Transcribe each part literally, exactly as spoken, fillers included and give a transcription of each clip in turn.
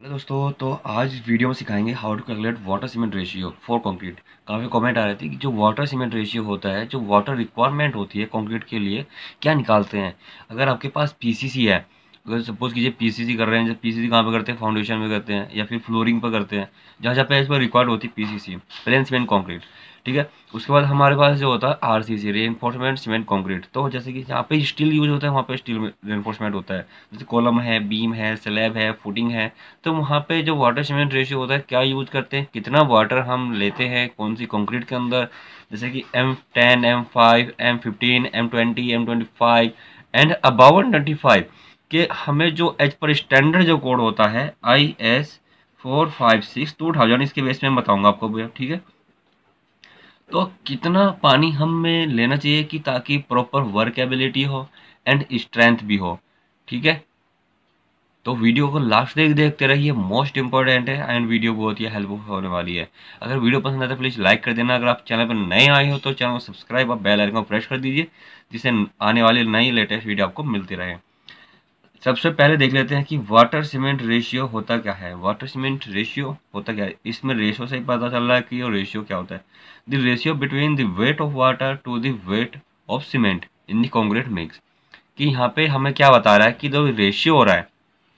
Hello दोस्तों, तो आज वीडियो में सिखाएंगे how to calculate water cement ratio for concrete. काफ़ी कमेंट आ रहे थे कि जो वाटर सीमेंट रेशियो होता है, जो वाटर रिक्वायरमेंट होती है कंक्रीट के लिए, क्या निकालते हैं। अगर आपके पास पीसीसी है, अगर सपोज कीजिए पीसीसी कर रहे हैं, जब पीसीसी कहाँ पे करते हैं, फाउंडेशन में करते हैं या फिर फ्लोरिंग पर करते हैं, जहाँ जहाँ पे इस पर रिक्वायर्ड होती है पीसीसी, प्लेन सीमेंट कंक्रीट। ठीक है, उसके बाद हमारे पास जो होता है आरसीसी, रेनफोर्समेंट सीमेंट कंक्रीट। तो जैसे कि जहाँ पे स्टील यूज होता है वहाँ पे स्टील रेनफोर्समेंट होता है, जैसे कॉलम है, बीम है, स्लैब है, फुटिंग है। तो वहाँ पे जो वाटर सीमेंट रेशियो होता है, क्या यूज करते हैं, कितना वाटर हम लेते हैं कौन सी कंक्रीट के अंदर, जैसे कि M ten, M five, M fifteen, M twenty, M twenty five and above twenty five के हमें जो एच पर स्टैंडर्ड जो कोड होता है I S four five six two thousand, इसके बेस में मैं बताऊंगा आपको भैया। ठीक है, तो कितना पानी हमें लेना चाहिए कि ताकि प्रॉपर वर्केबिलिटी हो एंड स्ट्रेंथ भी हो। ठीक है, तो वीडियो को लास्ट तक देखते रहिए, मोस्ट इंपॉर्टेंट है एंड वीडियो बहुत ही हेल्पफुल होने वाली है। अगर वीडियो पसंद आए तो प्लीज़ लाइक कर देना। अगर आप चैनल पर नए आए हो तो चैनल को सब्सक्राइब और बेल आइकन को प्रेस कर दीजिए, जिससे आने वाली नई लेटेस्ट वीडियो आपको मिलती रहे। सबसे पहले देख लेते हैं कि वाटर सीमेंट रेशियो होता क्या है। वाटर सीमेंट रेशियो होता क्या है, इसमें रेशियो से ही पता चल रहा है कि ये रेशियो क्या होता है। The ratio between the weight of water to the weight of cement in the concrete mix. कि यहाँ पे हमें क्या बता रहा है कि जो रेशियो हो रहा है,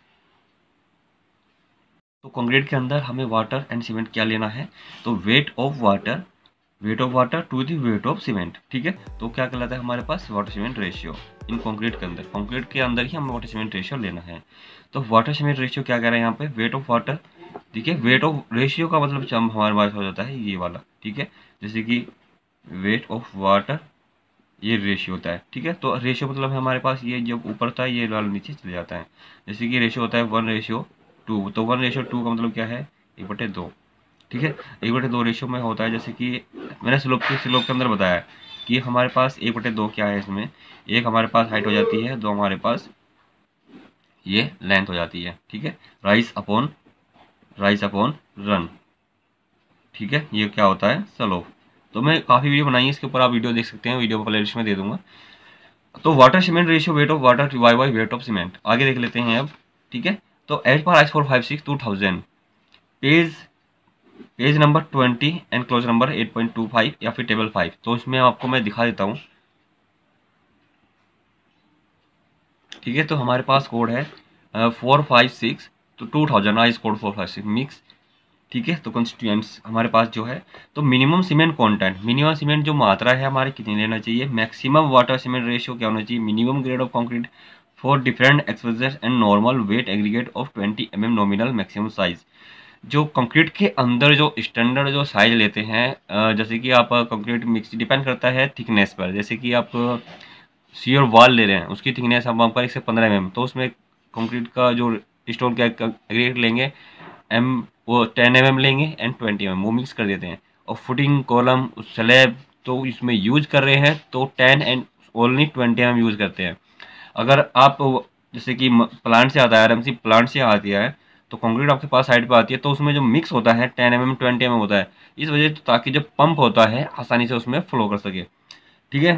तो कंक्रीट के अंदर हमें वाटर एंड सीमेंट क्या लेना है, तो weight of water, weight of water to the weight of cement. ठीक है, तो क्या कहलाता है हमारे पास water cement ratio in concrete के अंदर। कंक्रीट के अंदर ही हमें वाटर सीमेंट रेशियो लेना है। तो वाटर सीमेंट रेशियो क्या कह रहा है यहाँ पे, वेट ऑफ वाटर। ठीक है, वेट ऑफ रेशियो का मतलब हम हमारे पास हो जाता है ये वाला। ठीक है, जैसे कि वेट ऑफ वाटर, ये रेशियो होता है। ठीक है, तो रेशियो मतलब हमारे पास ये जब ऊपर था ये वाला नीचे चले जाता है। जैसे कि रेशियो होता है वन रेशियो टू, तो वन रेशियो टू का मतलब क्या है, एक बटे दो। ठीक है, एक बटे दो रेशियो में होता है। जैसे कि मैंने स्लोप के स्लोप के अंदर बताया कि हमारे पास एक बटे दो क्या है, इसमें एक हमारे पास हाइट हो जाती है, दो हमारे पास ये लेंथ हो जाती है। ठीक है, rise upon rise upon run. ठीक है, ये क्या होता है, स्लोप। तो मैं काफ़ी वीडियो बनाई है इसके ऊपर, आप वीडियो देख सकते हैं, वीडियो प्ले लिस्ट में दे दूंगा। तो water cement ratio, weight of water divide by weight of cement, आगे देख लेते हैं अब। ठीक है, तो एज पर I four five six two thousand, page page number twenty and clause number eight point two five या फिर टेबल फाइव, तो इसमें आपको मैं दिखा देता हूँ। ठीक है, तो हमारे पास कोड है फोर फाइव सिक्स तो two thousand IS code four five six mix. ठीक है, तो कंस्टिट्यूएंट्स हमारे पास जो है, तो minimum cement content, minimum cement जो मात्रा है हमारे कितनी लेना चाहिए, मैक्सिमम वाटर सीमेंट रेशियो क्या होना चाहिए, minimum grade of concrete for different exposure and normal weight aggregate of twenty M M nominal maximum size. जो कंक्रीट के अंदर जो स्टैंडर्ड जो साइज लेते हैं, अ, जैसे कि आप कंक्रीट मिक्स डिपेंड करता है थिकनेस पर। जैसे कि आप सीयर वॉल ले रहे हैं, उसकी थिकनेस हम पर एक से पंद्रह एम एम, तो उसमें कंक्रीट का जो स्टोन का एग्रीगेट लेंगे एम, वो टेन एम एम लेंगे एंड ट्वेंटी एम एम, वो मिक्स कर देते हैं। और फुटिंग कॉलम स्लैब तो इसमें यूज कर रहे हैं, तो ten and only twenty M M use करते हैं। अगर आप जैसे कि प्लांट से आता है, आरएमसी प्लांट से आती है, तो कंक्रीट आपके पास साइड पे आती है, तो उसमें जो मिक्स होता है ten M M twenty M M होता है, इस वजह से, ताकि जब पंप होता है आसानी से उसमें फ्लो कर सके। ठीक है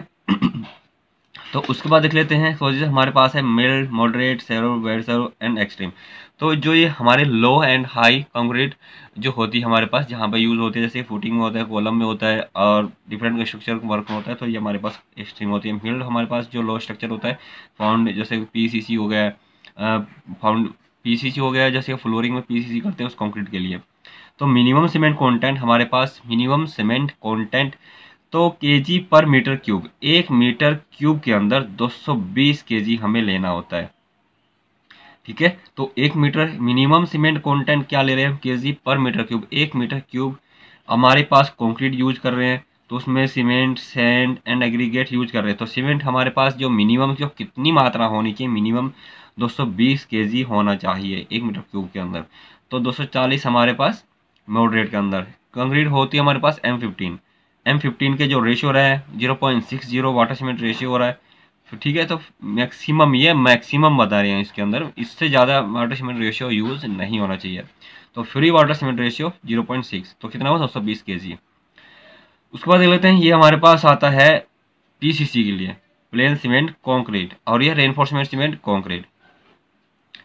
तो उसके बाद देख लेते हैं, तो जैसे हमारे पास है mild, moderate, severe, very severe and extreme. तो जो ये हमारे लो एंड हाई कंक्रीट जो होती है हमारे पास, जहाँ पे यूज़ होती है, जैसे फुटिंग में होता है, कॉलम में होता है और डिफरेंट स्ट्रक्चर वर्क में होता है, तो ये हमारे पास एक्सट्रीम होती है। मिल्ड हमारे पास जो लो स्ट्रक्चर होता है, फाउंड जैसे पीसीसी हो गया, फाउंड पीसीसी हो गया, जैसे फ्लोरिंग में पीसीसी करते हैं उस कंक्रीट के लिए। तो मिनिमम सीमेंट कंटेंट हमारे पास, मिनिमम सीमेंट कंटेंट तो केजी पर मीटर क्यूब, एक मीटर क्यूब के अंदर दो सौ बीस केजी हमें लेना होता है। ठीक है, तो एक मीटर मिनिमम सीमेंट कंटेंट क्या ले रहे हैं, केजी पर मीटर क्यूब। एक मीटर क्यूब हमारे पास कंक्रीट यूज कर रहे हैं, तो उसमें cement, sand and aggregate use कर रहे हैं। तो सीमेंट हमारे पास जो मिनिमम जो कितनी मात्रा होनी चाहिए, मिनिमम दो सौ बीस केजी होना चाहिए एक मीटर क्यूब के अंदर। तो दो सौ चालीस हमारे पास मॉडरेट के अंदर। कंक्रीट होती है हमारे पास एम फिफ्टीन, एम फिफ्टीन के जो रेशियो रहा है zero point six zero water cement ratio हो रहा है। फिर ठीक है, तो मैक्सिमम, ये मैक्सिमम बता रहे हैं इसके अंदर, इससे ज़्यादा वाटर सीमेंट रेशियो यूज़ नहीं होना चाहिए। तो free water cement ratio zero point six, तो कितना हुआ, दो सौ बीस के जी। उसके बाद देख लेते हैं, ये हमारे पास आता है पीसीसी के लिए, प्लेन सीमेंट कंक्रीट, और ये रेनफोर्समेंट सीमेंट कंक्रीट।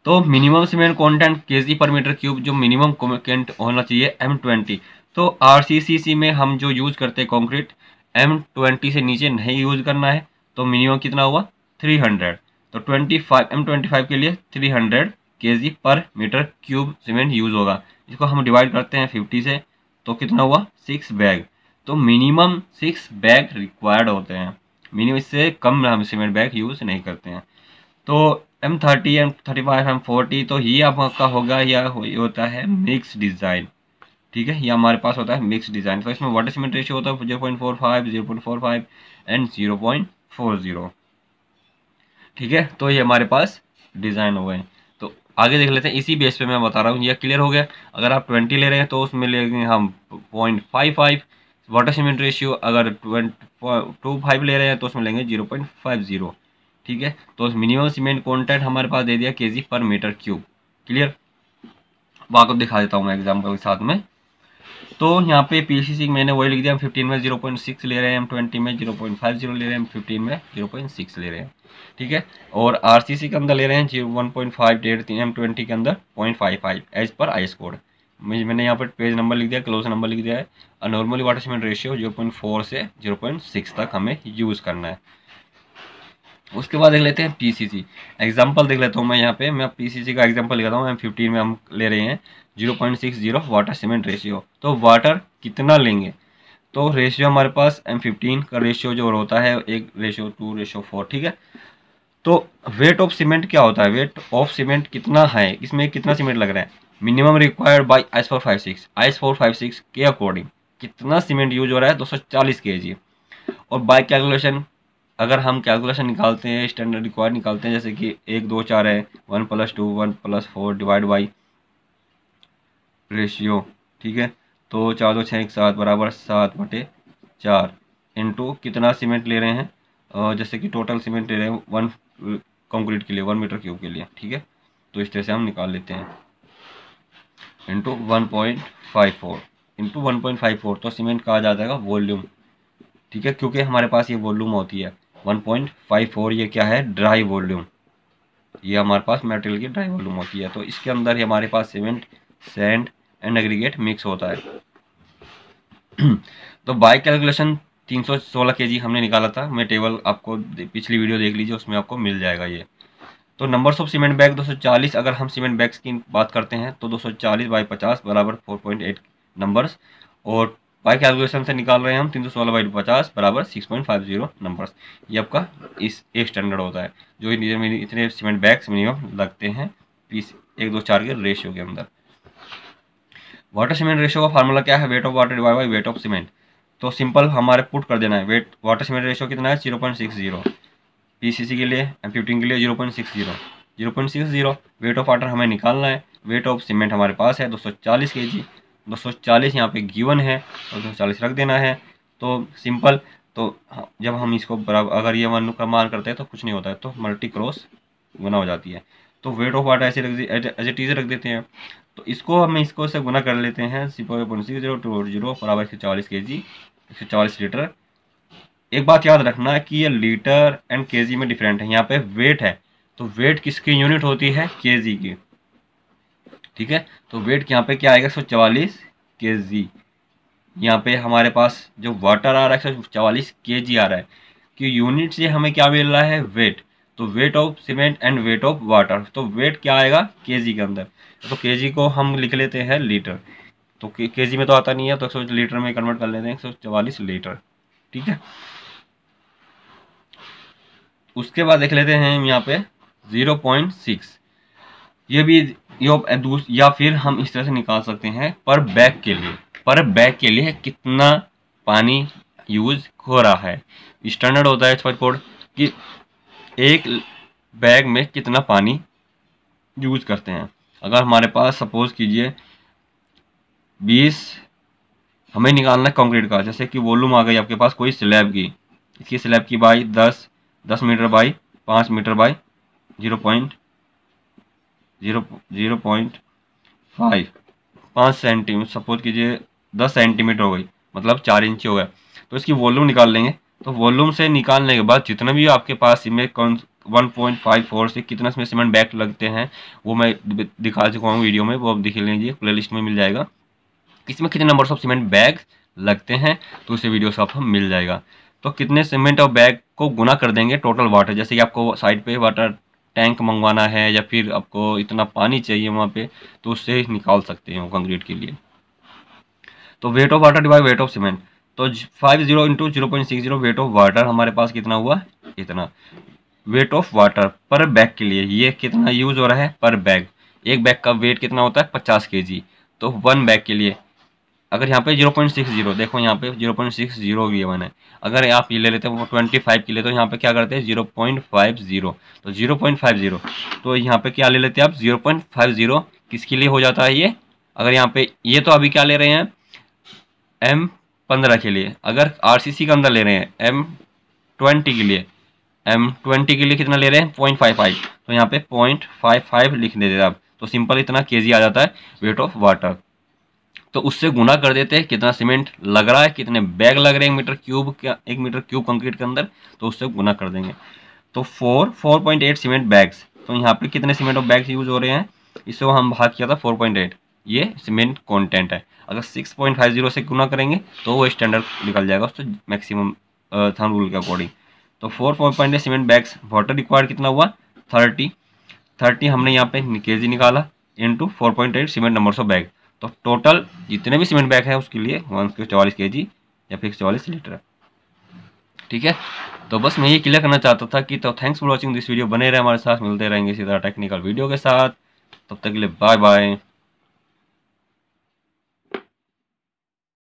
तो मिनिमम सीमेंट कंटेंट केजी पर मीटर क्यूब जो मिनिमम कंटेंट होना चाहिए एम ट्वेंटी। तो आरसीसीसी में हम जो यूज करते हैं कंक्रीट एम ट्वेंटी से नीचे नहीं यूज करना है। तो मिनिमम कितना हुआ थ्री हंड्रेड। तो twenty five M twenty five के लिए थ्री हंड्रेड केजी पर मीटर क्यूब सीमेंट यूज होगा। इसको हम डिवाइड करते हैं फिफ्टी से, तो कितना हुआ सिक्स बैग। तो मिनिमम सिक्स बैग रिक्वायर्ड होते हैं, मिनिमम इससे कम हम सीमेंट बैग यूज नहीं करते हैं। तो M thirty M thirty five M forty तो ये आपका होगा या हो, ये होता है मिक्स डिज़ाइन। ठीक है, ये हमारे पास होता है मिक्स डिज़ाइन। तो इसमें वाटर सीमेंट रेशियो होता है zero point four five zero point four five and zero point four zero. ठीक है, तो ये हमारे पास डिज़ाइन हो गए। तो आगे देख लेते हैं, इसी बेस पे मैं बता रहा हूँ, ये क्लियर हो गया। अगर आप ट्वेंटी ले रहे हैं तो उसमें लेंगे हम point five five water cement ratio, अगर टू फाइव ले रहे हैं तो उसमें लेंगे जीरो पॉइंट फाइव जीरो। ठीक है, तो मिनिमम सीमेंट कंटेंट हमारे पास दे दिया केजी पर मीटर क्यूब। क्लियर, अब आपको दिखा देता हूँ मैं एग्जाम्पल के साथ में। तो यहाँ पे पीसीसी मैंने वही लिख दिया, हम फिफ्टीन में जीरो पॉइंट सिक्स ले रहे हैं, हम ट्वेंटी में जीरो पॉइंट फाइव जीरो ले रहे हैं, हम फिफ्टीन में जीरो पॉइंट सिक्स ले रहे हैं। ठीक है, और आरसीसी के अंदर ले रहे हैं जीरो वन पॉइंट फाइव डेढ़ तीन, एम ट्वेंटी के अंदर पॉइंट फाइव फाइव एज पर आईएस कोड। मैंने यहाँ पर पेज नंबर लिख दिया, क्लोज नंबर लिख दिया है। और normally water cement ratio zero point four से जीरो पॉइंट सिक्स तक हमें यूज़ करना है। उसके बाद देख लेते हैं पीसीसी एग्जांपल देख लेता हूँ मैं। यहाँ पे मैं पीसीसी का एग्जांपल लेता हूँ। एम फिफ्टीन में हम ले रहे हैं zero point six zero water cement ratio. तो वाटर कितना लेंगे, तो रेशियो हमारे पास एम फिफ्टीन का रेशियो जो होता है एक रेशियो टू रेशियो फोर। ठीक है, तो वेट ऑफ सीमेंट क्या होता है, वेट ऑफ सीमेंट कितना है, इसमें कितना सीमेंट लग रहा है, minimum required by IS four five six IS four five six के अकॉर्डिंग कितना सीमेंट यूज हो रहा है, दो सौ चालीस के जी। और बाय कैलकुलेशन अगर हम कैलकुलेशन निकालते हैं, स्टैंडर्ड रिक्वायर्ड निकालते हैं, जैसे कि एक दो चार है, one plus two one plus four divide by ratio. ठीक है, तो चार दो छः एक सात बराबर सात बटे चार इंटू कितना सीमेंट ले रहे हैं, और जैसे कि टोटल सीमेंट ले रहे हैं वन कंक्रीट के लिए वन मीटर क्यूब के लिए। ठीक है, तो इस तरह से हम निकाल लेते हैं into one point five four into one point five four तो सीमेंट कहा जाता है वॉल्यूम। ठीक है, क्योंकि हमारे पास ये वॉल्यूम होती है वन पॉइंट फाइव फोर, ये क्या है ड्राई वॉल्यूम, ये हमारे पास मटेरियल की ड्राई वॉल्यूम होती है। तो इसके अंदर ही हमारे पास cement sand and aggregate mix होता है। तो बाय कैलकुलेशन तीन सौ सोलह केजी हमने निकाला था, मैं टेबल आपको पिछली वीडियो देख लीजिए, उसमें आपको मिल जाएगा ये। तो नंबर्स ऑफ सीमेंट बैग दो सौ चालीस, अगर हम सीमेंट बैग्स की बात करते हैं तो दो सौ चालीस बाई पचास बराबर फोर पॉइंट एट नंबर्स, और बाय कैलकुलेशन से निकाल रहे हैं हम तीन सौ सोलह बाई पचास बराबर six point five zero numbers. ये आपका इस एक स्टैंडर्ड होता है जो इतने सीमेंट बैग्स मिनिमम लगते हैं पीस एक दो चार के रेशियो के अंदर। वाटर सीमेंट रेशियो का फार्मूला क्या है, weight of water divide by weight of cement. तो सिंपल हमारे पुट कर देना है, वेट वाटर सीमेंट रेशियो कितना है zero point six zero, PCC के लिए एम फिफ्टीन के लिए zero point six zero zero point six zero weight of water हमें निकालना है। वेट ऑफ सीमेंट हमारे पास है दो सौ चालीस के जी, दो सौ चालीस यहाँ पे गिवन है और दो सौ चालीस रख देना है। तो सिंपल, तो जब हम इसको बराबर अगर ये वन का मान करते हैं तो कुछ नहीं होता है, तो मल्टी क्रॉस गुना हो जाती है। तो वेट ऑफ वाटर ऐसे रख एज ए टीजर रख देते हैं। तो इसको हम इसको से गुना कर लेते हैं six point six zero two zero बराबर एक सौ चालीस के जी एक सौ चालीस लीटर। एक बात याद रखना है कि ये लीटर एंड केजी में डिफरेंट है। यहाँ पे वेट है तो वेट किसकी यूनिट होती है, केजी की। ठीक है, तो वेट यहाँ पे क्या आएगा एक सौ चवालीस केजी। यहाँ पे हमारे पास जो वाटर आ रहा है एक सौ चवालीस केजी आ रहा है, कि यूनिट से हमें क्या मिल रहा है, वेट। तो weight of cement and weight of water, तो वेट क्या आएगा केजी के अंदर, तो केजी को हम लिख लेते हैं लीटर। तो केजी में तो आता नहीं है तो एक सौ लीटर में कन्वर्ट कर लेते हैं एक सौ चवालीस लीटर। ठीक है, उसके बाद देख लेते हैं हम यहाँ पे ज़ीरो पॉइंट सिक्स, ये भी या फिर हम इस तरह से निकाल सकते हैं पर बैग के लिए, पर बैग के लिए कितना पानी यूज हो रहा है। स्टैंडर्ड होता है एक्सपर्ट कोड कि एक बैग में कितना पानी यूज करते हैं। अगर हमारे पास सपोज कीजिए बीस हमें निकालना है कंक्रीट का, जैसे कि वॉल्यूम आ गई आपके पास कोई स्लैब की, इसकी स्लैब की बाई दस दस मीटर बाई पाँच metre by zero point zero zero point five पाँच सेंटीमीटर सपोज कीजिए दस सेंटीमीटर हो गई, मतलब चार इंच हो गया। तो इसकी वॉल्यूम निकाल लेंगे। तो वॉल्यूम से निकालने के बाद जितना भी आपके पास cement one point five four से कितना इसमें सीमेंट बैग लगते हैं वो मैं दिखा चुका हूँ वीडियो में, वो आप देख लीजिए, प्ले लिस्ट में मिल जाएगा। इसमें कितने नंबर्स ऑफ सीमेंट बैग लगते हैं तो उसे वीडियो से आपको मिल जाएगा। तो कितने सीमेंट और बैग को गुना कर देंगे टोटल वाटर, जैसे कि आपको साइड पे वाटर टैंक मंगवाना है या फिर आपको इतना पानी चाहिए वहाँ पे, तो उससे निकाल सकते हैं वो कंक्रीट के लिए। तो weight of water divide weight of cement, तो five zero into zero point six zero weight of water हमारे पास कितना हुआ, इतना। वेट ऑफ वाटर पर बैग के लिए ये कितना यूज हो रहा है पर बैग, एक बैग का वेट कितना होता है पचास के जी, तो वन बैग के लिए अगर यहाँ पे जीरो पॉइंट सिक्स जीरो, देखो यहाँ पे जीरो पॉइंट सिक्स जीरो ये वन है, अगर आप ये ले लेते हैं ट्वेंटी फाइव के लिए तो यहाँ पे क्या करते हैं जीरो पॉइंट फाइव जीरो, तो जीरो पॉइंट फाइव जीरो, तो यहाँ पे क्या ले लेते हैं आप जीरो पॉइंट फाइव जीरो किसके लिए हो जाता है ये, अगर यहाँ पे ये तो अभी क्या ले रहे हैं एम पंद्रह के लिए, अगर आरसीसी के अंदर ले रहे हैं एम ट्वेंटी के लिए, एम ट्वेंटी के लिए कितना ले रहे हैं पॉइंट फाइव फाइव, तो यहाँ पे पॉइंट फाइव फाइव लिख देते हैं आप, तो सिंपल इतना केजी आ जाता है वेट ऑफ वाटर। तो उससे गुना कर देते हैं कितना सीमेंट लग रहा है, कितने बैग लग रहे हैं एक मीटर क्यूब का, एक मीटर क्यूब कंक्रीट के अंदर, तो उससे गुना कर देंगे। तो four four point eight cement bags, तो यहाँ पे कितने सीमेंट ऑफ बैग्स यूज हो रहे हैं, इससे हम भाग किया था फोर पॉइंट एट, ये सीमेंट कंटेंट है। अगर सिक्स पॉइंट फाइव जीरो से गुना करेंगे तो वो स्टैंडर्ड निकल जाएगा उससे मैक्सिमम थंब रूल के अकॉर्डिंग। तो four four point eight cement bags, water required कितना हुआ थर्टी, थर्टी हमने यहाँ पे केजी निकाला into four point eight cement numbers of bag, तो टोटल जितने भी सीमेंट बैग है उसके लिए वन सौ चौवालीस के जी या फिर चौवालीस लीटर। ठीक है, तो बस मैं ये क्लियर करना चाहता था कि तो thanks for watching this video, बने रहे हमारे साथ, मिलते रहेंगे इसी तरह टेक्निकल वीडियो के साथ, तब तक के लिए बाय बाय।